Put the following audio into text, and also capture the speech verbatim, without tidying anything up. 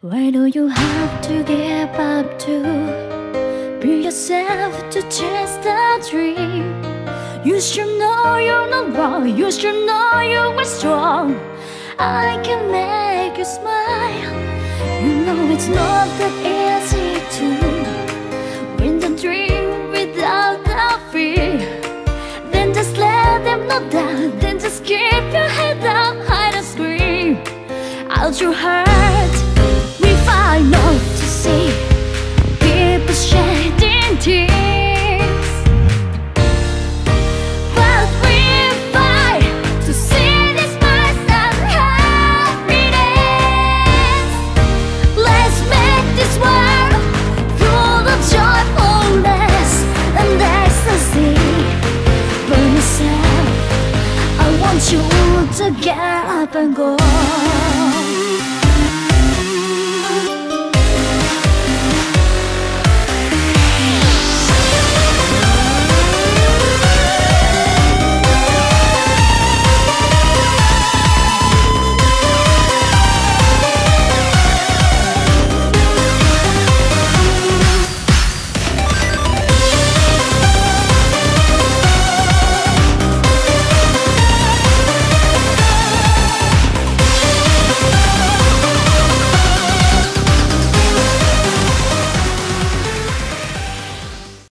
Why do you have to give up to be yourself to chase the dream? You should know you're not wrong. You should know you are strong. I can make you smile. You know it's not that easy to win the dream without the fear. Then just let them know that. Then just keep your head up high and scream out your heart. We fight not to see people shedding tears.